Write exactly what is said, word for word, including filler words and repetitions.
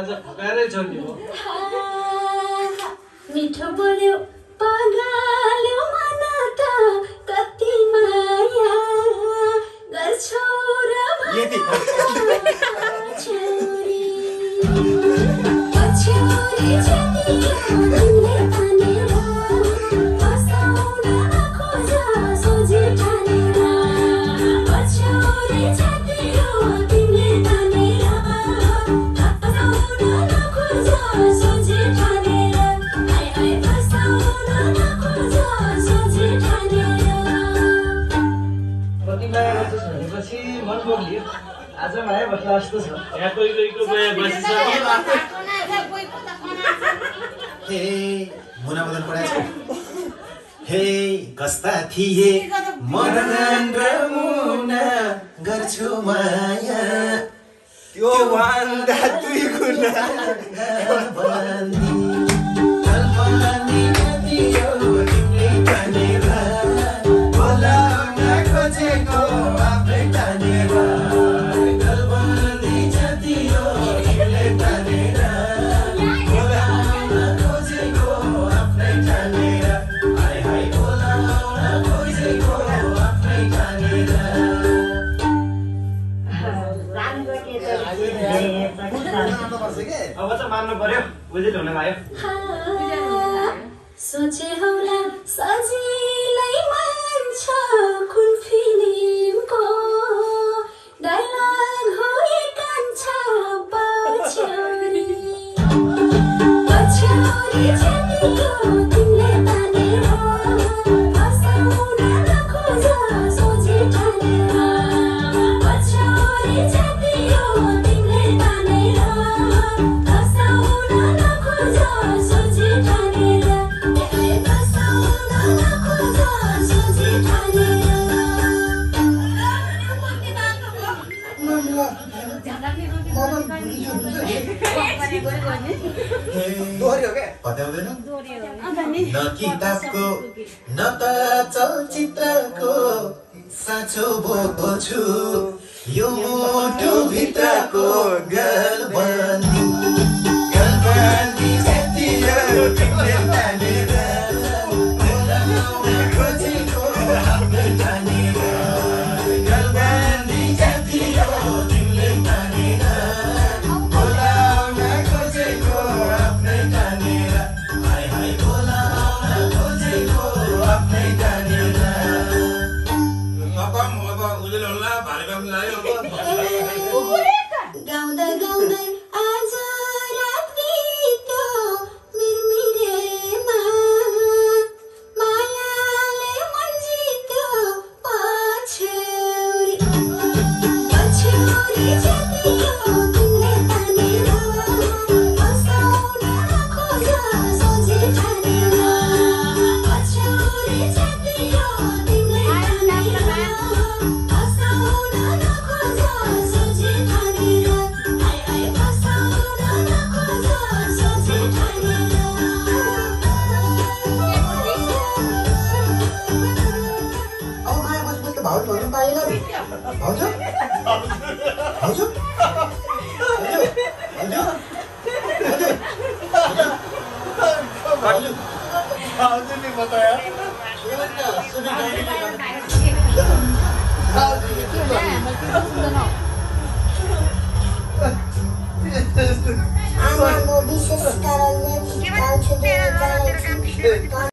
आज फकारै छ नि हो मिठो बोल्यो पगाल्यो मन त कति माया गर्छौ र छोरी छोरी छतियो तिमीले तानेर बसाउन नखोज सोझी ठानेर छोरी छतियो तिमीले तानेर बसाउन नखोज सोझी ठानेर आइ आइ बसाउन नखोज सोझी ठानेर कति माया गर्छस् भनेपछि मन बोलियो आज माया बस्ला जस्तो छ यहाँ कोही कोहीको माया बसिसक्यो हे मुना मदन पढाएको हे कस्ता थिए मदन र मुना गर्छु माया त्यो भन्दा दुई गुना बन्दी कल्पनी दियो तिमीले तानेर बोलाउन खोजेको आफै तानेर कल्पनी दियो तिमीले तानेर बोलाउन खोजेको आफै तानेर हाय हाय बोलाउन खोजेको आफै तानेर अब त मान्नु पर्यो बुझिल हुन लाग्यो सोचे होला सजिलै मान्छ कुन फिल्मको डायलग हो ये कान्छ पछ्यौरी पछ्यौरी छतियो तिमीले तानेर बसाउन नखोज सोझी ठानेर पछ्यौरी छतियो तिमीले तानेर बसाउन नखोज सोझी ठानेर बसाउन नखोज सोझी ठानेर दोहोरी हो के पत्याउँदैन न किताबको न त चलचित्रको साँचो बोको छु यो मुटु भित्रको गलबन्दी गलबन्दी छतियो तिमीले तानेर बोलाउन खोजेको आफै तानेर गलबन्दी छतियो तिमीले तानेर बोलाउन खोजेको आफै तानेर हाय हाय बोलाउन खोजेको आफै तानेर नकम अब उजेल होला भाले काम लाग्यो अब गाउँदै गाउँदै आज रात बित्यो मिरमिरेमा मायाले मन जित्यो पछ्यौरी पछ्यौरी छतियो तिमीले तानेर बसाउन नखोज सोझी ठानेर पछ्यौरी छतियो तिमीले तानेर बसाउन नखोज सोझी ठानेर आइ आइ बसाउन नखोज सोझी ठानेर अब माया बसपछि त भाउजू भन्नु पाइएन नि भाउजू भाउजू भाउजू भाउजू ने बताया आमा म विशेष कारणले गाउँछु